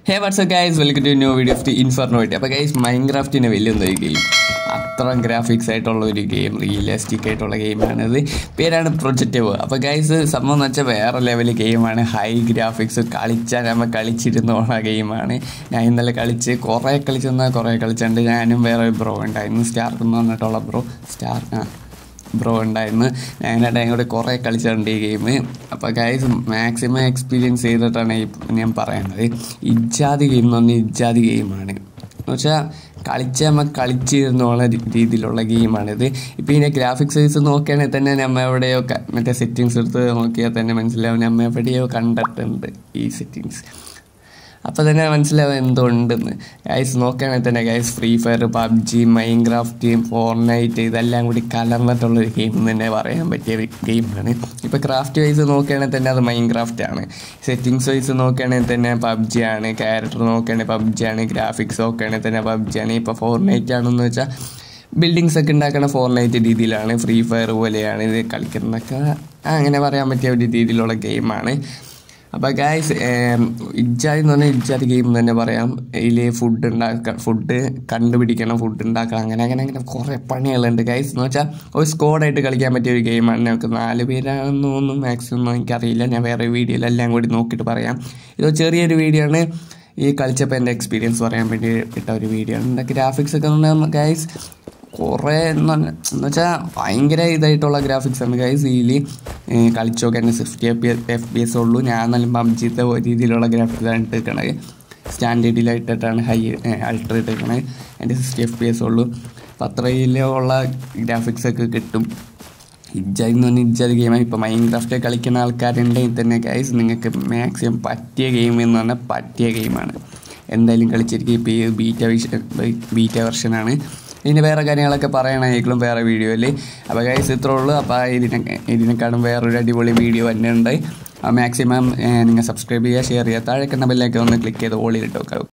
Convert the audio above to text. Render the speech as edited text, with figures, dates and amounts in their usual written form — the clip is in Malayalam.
Hey, what's up guys, welcome to a new video of the Inferno. അപ്പോൾ guys, മൈൻക്രാഫ്റ്റിന് വലിയൊരു ഗെയിം, അത്ര ഗ്രാഫിക്സ് ആയിട്ടുള്ള ഒരു ഗെയിം, റിയലിസ്റ്റിക് ആയിട്ടുള്ള ഗെയിമാണിത്. പേരാണ് പ്രൊജക്റ്റ് EVO. അപ്പോൾ ഗൈസ് സംഭവം എന്ന് വെച്ചാൽ വേറെ ലെവൽ ഗെയിമാണ്. ഹൈ ഗ്രാഫിക്സ് കളിച്ചാൽ നമ്മൾ കളിച്ചിരുന്നോള ഗെയിമാണ്. ഞാൻ ഇന്നലെ കുറേ കളിച്ചുണ്ട്. ഞാനും വേറെ ബ്രോ ഉണ്ടായിരുന്നു, സ്റ്റാർക്ക് എന്ന് പറഞ്ഞിട്ടുള്ള ബ്രോ ഉണ്ടായിരുന്നു. ഞാനായിട്ട് കൂടെ കുറേ കളിച്ചിട്ടുണ്ട് ഈ ഗെയിം. അപ്പോൾ ഗൈസ് മാക്സിമം എക്സ്പീരിയൻസ് ചെയ്തിട്ടാണ് ഞാൻ പറയുന്നത്. ഇജാതി ഗെയിം എന്ന് പറഞ്ഞാൽ ഇജാതി ഗെയിമാണ്. എന്ന് വെച്ചാൽ നമ്മൾ കളിച്ചിരുന്നുള്ള രീതിയിലുള്ള ഗെയിമാണിത്. ഇപ്പോൾ ഇതിൻ്റെ ഗ്രാഫിക്സ് വൈസ് നോക്കുകയാണെങ്കിൽ തന്നെ നമ്മൾ എവിടെയോ മറ്റേ സെറ്റിങ്സ് എടുത്ത് നോക്കിയാൽ തന്നെ മനസ്സിലാവും നമ്മൾ എവിടെയോ കണ്ടിട്ടുണ്ട് ഈ സെറ്റിങ്സ്. അപ്പോൾ തന്നെ മനസ്സിലാവും എന്തുണ്ടെന്ന്. ഗൈസ് നോക്കുകയാണെങ്കിൽ തന്നെ guys Free Fire, PUBG, Minecraft, Fortnite ഇതെല്ലാം കൂടി കലർന്നിട്ടുള്ളൊരു ഗെയിം തന്നെ പറയാൻ പറ്റിയ ഗെയിമാണ്. ഇപ്പോൾ ക്രാഫ്റ്റ് വൈസ് നോക്കുകയാണെങ്കിൽ തന്നെ അത് മൈൻക്രാഫ്റ്റാണ്. സെറ്റിങ്സ് വൈസ് നോക്കുകയാണെങ്കിൽ തന്നെ പബ്ജിയാണ്. ക്യാരക്ടർ നോക്കുകയാണെങ്കിൽ പബ്ജിയാണ്. ഗ്രാഫിക്സ് നോക്കുകയാണെങ്കിൽ തന്നെ പബ്ജിയാണ്. ഇപ്പോൾ ഫോർട്നൈറ്റ് ആണെന്ന് വെച്ചാൽ ബിൽഡിങ്സ് ഒക്കെ ഉണ്ടാക്കുന്ന ഫോർട്നൈറ്റ് രീതിയിലാണ്. ഫ്രീ ഫയർ പോലെയാണ് ഇത് കളിക്കുന്നതൊക്കെ, അങ്ങനെ പറയാൻ പറ്റിയ ഒരു രീതിയിലുള്ള ഗെയിമാണ്. അപ്പോൾ ഗൈസ് ഇജാതി എന്ന് പറഞ്ഞാൽ ഇജാതി ഗെയിം എന്ന് തന്നെ പറയാം. ഇതിൽ ഫുഡ് കണ്ടുപിടിക്കണം, ഫുഡ് ഉണ്ടാക്കണം, അങ്ങനെ കുറേ പണികളുണ്ട് ഗൈസ്. എന്ന് വെച്ചാൽ ഒരു സ്ക്വാഡായിട്ട് കളിക്കാൻ പറ്റിയ ഒരു ഗെയിമാണ്. ഞങ്ങൾക്ക് 4 പേരാണെന്ന് തോന്നുന്നു, മാക്സിമം എനിക്കറിയില്ല. ഞാൻ വേറെ വീഡിയോയിലെല്ലാം കൂടി നോക്കിയിട്ട് പറയാം. ഇത് ചെറിയൊരു വീഡിയോ ആണ്. ഈ കളിച്ചപ്പോൾ എൻ്റെ എക്സ്പീരിയൻസ് പറയാൻ വേണ്ടി ഇട്ട ഒരു വീഡിയോ ആണ്. എൻ്റെ ഗ്രാഫിക്സ് ഒക്കെ എന്ന് ഗൈസ് കുറേ എന്ന് വെച്ചാൽ ഭയങ്കര ഇതായിട്ടുള്ള ഗ്രാഫിക്സാണ് ഗൈസ്. ഇതിൽ കളിച്ച് നോക്കാൻ 60 FPS ഉള്ളൂ. ഞാൻ നല്ല പബ്ജിത്തെ രീതിയിലുള്ള ഗ്രാഫിക്സാണ് ഇട്ടിരിക്കണത്. സ്റ്റാൻഡേർഡിലായിട്ടിട്ടാണ് അൾട്ര ഇട്ടിരിക്കണത്. എൻ്റെ 60 FPS ഉള്ളൂ. അപ്പോൾ അത്രയിലുള്ള ഗ്രാഫിക്സൊക്കെ കിട്ടും. ഇജാതി എന്ന് പറഞ്ഞാൽ ഇജാതി ഗെയിമാണ്. ഇപ്പോൾ മൈൻക്രാഫ്റ്റ് കളിക്കുന്ന ആൾക്കാരുണ്ടെങ്കിൽ തന്നെ ഗൈസ് നിങ്ങൾക്ക് മാക്സിമം പറ്റിയ ഗെയിം എന്ന് പറഞ്ഞാൽ പറ്റിയ ഗെയിമാണ്. എന്തായാലും കളിച്ചിരിക്കും. ഇപ്പോൾ ഈ ബീറ്റ വെർഷനാണ്. ഇതിന് വേറെ കാര്യങ്ങളൊക്കെ പറയണമെങ്കിലും വേറെ വീഡിയോയിൽ. അപ്പോൾ ഗൈസ് ഇത്രേ ഉള്ളൂ. അപ്പോൾ ഇതിനെക്കാളും വേറൊരു അടിപൊളി വീഡിയോ തന്നെ ഉണ്ട്. മാക്സിമം നിങ്ങൾ സബ്സ്ക്രൈബ് ചെയ്യുക, ഷെയർ ചെയ്യുക, താഴെ കണ്ട ബെല്ലൊക്കെ ഒന്ന് ക്ലിക്ക് ചെയ്ത് ഓളിലിട്ട് വെക്കാം.